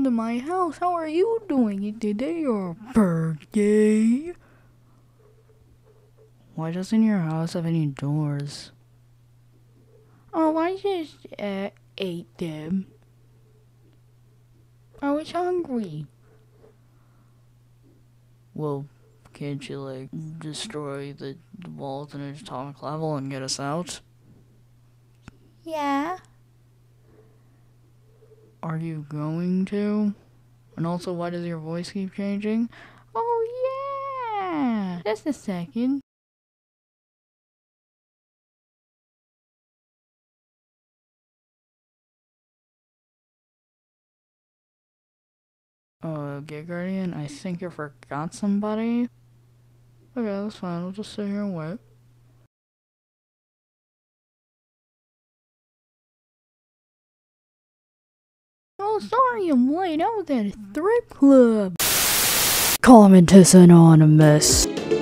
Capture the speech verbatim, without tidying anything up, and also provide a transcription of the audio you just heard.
to my house. How are you doing? Is today your birthday? Why doesn't your house have any doors? Oh, I just uh, ate them. I was hungry. Well, can't you, like, destroy the, the walls in an atomic level and get us out? Yeah. Are you going to? And also, why does your voice keep changing? Oh, yeah! Just a second. Uh, Guardian, I think you forgot somebody. Okay, that's fine. We'll just sit here and wait. Oh, sorry I'm late. I was at a strip club. Commentis Anonymous.